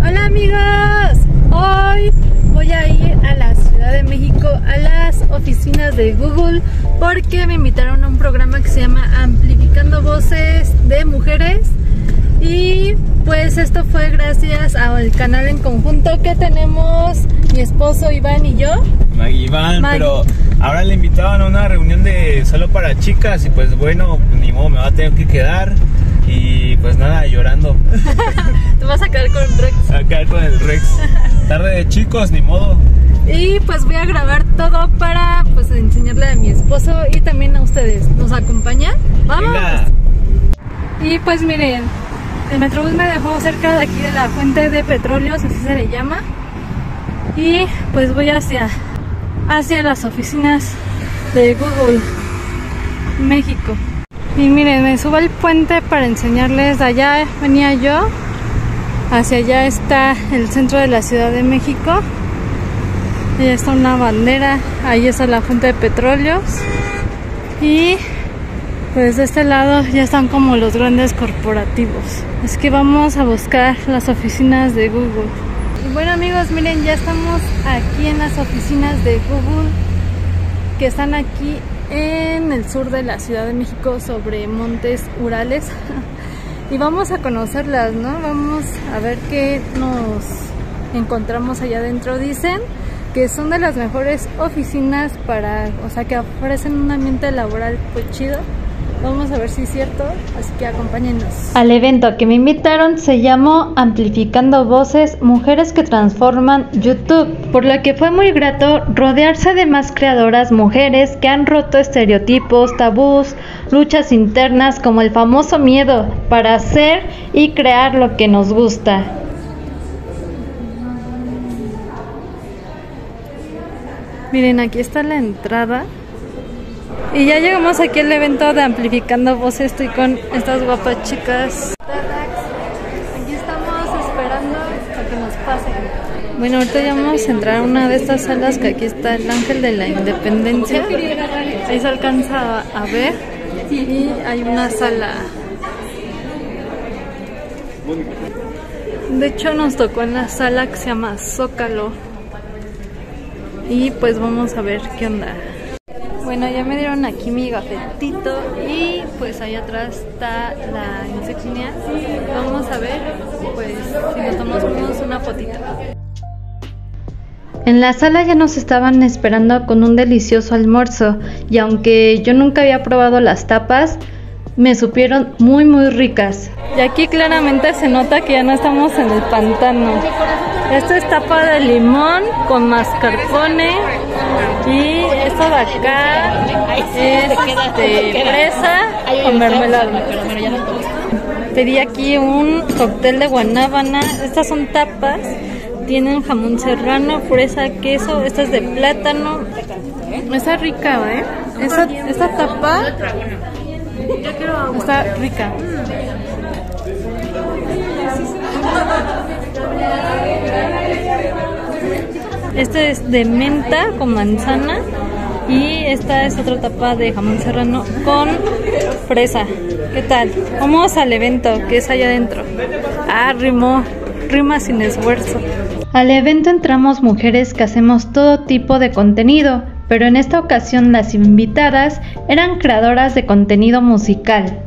Hola amigos, hoy voy a ir a la Ciudad de México a las oficinas de Google porque me invitaron a un programa que se llama Amplificando Voces de Mujeres y pues esto fue gracias al canal en conjunto que tenemos mi esposo Iván y yo. Maggie Iván, pero ahora le invitaban a una reunión de solo para chicas y pues bueno, ni modo, me va a tener que quedar. Y pues nada, llorando. Te vas a quedar con Rex. A quedar con el Rex. Tarde de chicos, ni modo. Y pues voy a grabar todo para pues enseñarle a mi esposo y también a ustedes. ¿Nos acompañan? ¡Vamos! Venga. Y pues miren, el Metrobús me dejó cerca de aquí de la fuente de petróleos, así se le llama. Y pues voy hacia las oficinas de Google México. Y miren, me subo al puente para enseñarles. De allá venía yo, hacia allá está el centro de la Ciudad de México. Allá está una bandera, ahí está la fuente de petróleos. Y pues de este lado ya están como los grandes corporativos. Es que vamos a buscar las oficinas de Google. Y bueno amigos, miren, ya estamos aquí en las oficinas de Google, que están aquí en el sur de la Ciudad de México, sobre Montes Urales. Y vamos a conocerlas, ¿no? Vamos a ver qué nos encontramos allá adentro. Dicen que son de las mejores oficinas o sea, que ofrecen un ambiente laboral pues chido. Vamos a ver si es cierto, así que acompáñenos. Al evento que me invitaron se llamó Amplificando Voces, Mujeres que Transforman YouTube, por lo que fue muy grato rodearse de más creadoras mujeres que han roto estereotipos, tabús, luchas internas como el famoso miedo para hacer y crear lo que nos gusta. Miren, aquí está la entrada. Y ya llegamos aquí al evento de Amplificando Voces. Estoy con estas guapas chicas. Aquí estamos esperando a que nos pasen. Bueno, ahorita ya vamos a entrar a una de estas salas, que aquí está el Ángel de la Independencia. Ahí se alcanza a ver. Y hay una sala. De hecho nos tocó en la sala que se llama Zócalo. Y pues vamos a ver qué onda. Bueno, ya me dieron aquí mi gafetito y pues ahí atrás está la insignia. Vamos a ver pues si nos tomamos una fotito. En la sala ya nos estaban esperando con un delicioso almuerzo y aunque yo nunca había probado las tapas, me supieron muy ricas. Y aquí claramente se nota que ya no estamos en el pantano. Esto es tapa de limón con mascarpone. Y esto de acá es fresa con mermelada. Pedí aquí un cóctel de guanábana. Estas son tapas. Tienen jamón serrano, fresa, queso. Esta es de plátano. Está rica, ¿eh? Esta tapa está rica. Este es de menta con manzana y esta es otra tapa de jamón serrano con fresa. ¿Qué tal? Vamos al evento que es allá adentro. Ah, rima sin esfuerzo. Al evento entramos mujeres que hacemos todo tipo de contenido, pero en esta ocasión las invitadas eran creadoras de contenido musical.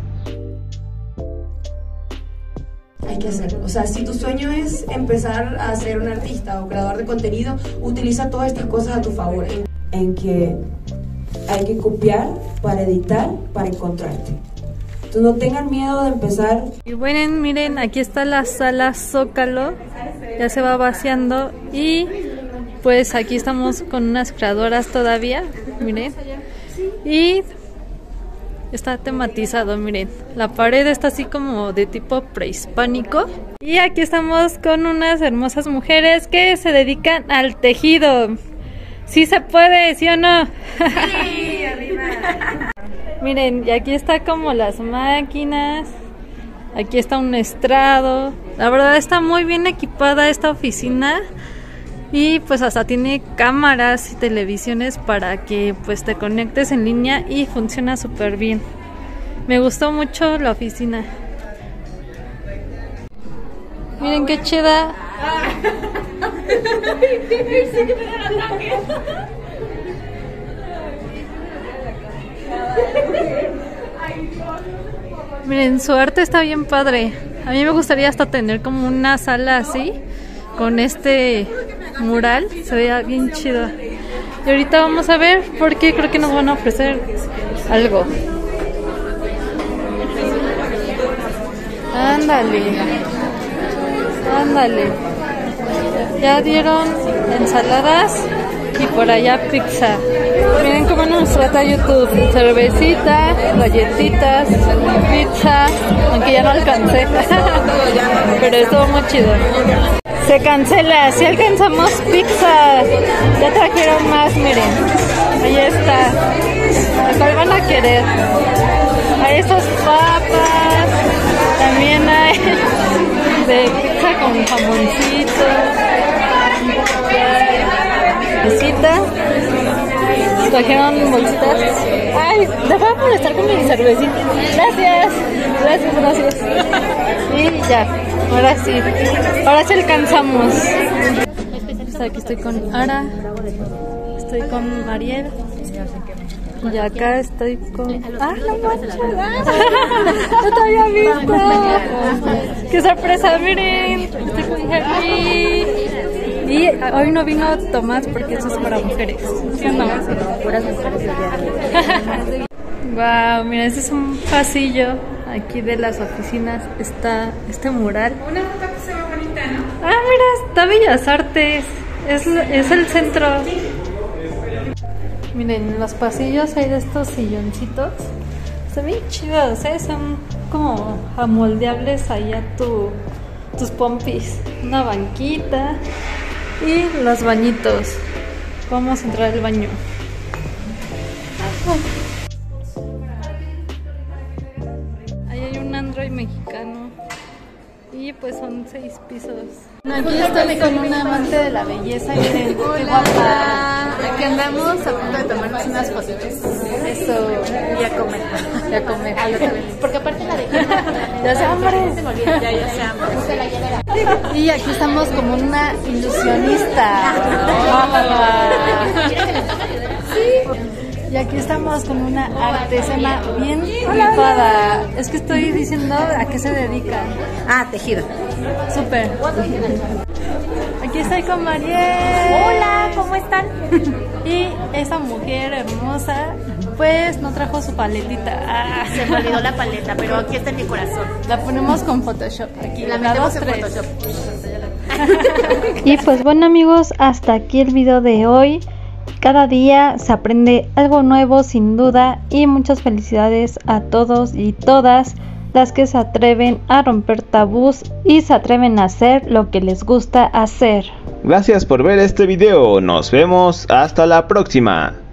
Hay que hacerlo. O sea, si tu sueño es empezar a ser un artista o creador de contenido, utiliza todas estas cosas a tu favor. En que hay que copiar para editar, para encontrarte. Entonces no tengan miedo de empezar. Y bueno, miren, aquí está la sala Zócalo. Ya se va vaciando y pues aquí estamos con unas creadoras todavía. Miren. Y está tematizado, miren. La pared está así como de tipo prehispánico. Y aquí estamos con unas hermosas mujeres que se dedican al tejido. ¿Sí se puede, sí o no? Sí, arriba. Miren, y aquí está como las máquinas. Aquí está un estrado. La verdad está muy bien equipada esta oficina. Y pues hasta tiene cámaras y televisiones para que pues te conectes en línea y funciona súper bien. Me gustó mucho la oficina. Miren qué chida Miren, su arte está bien padre. A mí me gustaría hasta tener como una sala así, con este mural. Se veía bien chido. Y ahorita vamos a ver porque creo que nos van a ofrecer algo. Ándale. Ándale. Ya dieron ensaladas y por allá pizza. Miren cómo nos trata YouTube. Cervecita, galletitas, pizza, aunque ya no alcancé. Pero estuvo muy chido. Se cancela, si alcanzamos pizza. Ya trajeron más, miren. Ahí está. ¿Cuál van a querer? Hay estas papas. También hay de pizza con jamoncito. Bolsita. Trajeron bolsitas. Ay, deja de molestar con mi cervecita. Gracias. Gracias. Y ya, ahora sí alcanzamos. Aquí estoy con Ara. Estoy con Mariel. Y acá estoy con... ¡Ah, no manches! ¡No te había visto! ¡Qué sorpresa! ¡Miren! Estoy con Harry. Y hoy no vino Tomás porque eso es para mujeres. ¿Sí o no? Puras mujeres. Wow, mira, este es un pasillo. Aquí de las oficinas está este mural. Una foto que se ve bonita, ¿no? Ah, mira, está Bellas Artes. Es el centro. Miren, en los pasillos hay de estos silloncitos. Están bien chidos, ¿eh? Son como amoldeables ahí a tus pompis. Una banquita y los bañitos. Vamos a entrar al baño. Ahí hay un Android mexicano. Y pues son 6 pisos. Aquí estoy con una amante de la belleza. Miren, qué guapa. Aquí andamos a punto de tomarnos unas fotitos. Eso. Y a comer. Y a comer. Porque aparte la de Ya se hambre. Ya se hambre. Y aquí estamos como una ilusionista. Y aquí estamos con una artesana bien rifada. Es que estoy diciendo a qué se dedican. Ah, tejido. Súper. Aquí estoy con Mariel. Hola, ¿cómo están? Y esa mujer hermosa, pues no trajo su paletita. Ah. Se me olvidó la paleta, pero aquí está en mi corazón. La ponemos con Photoshop. Aquí La metemos en 2, 3. Photoshop. Y pues bueno amigos, hasta aquí el video de hoy. Cada día se aprende algo nuevo sin duda y muchas felicidades a todos y todas las que se atreven a romper tabús y se atreven a hacer lo que les gusta hacer. Gracias por ver este video, nos vemos hasta la próxima.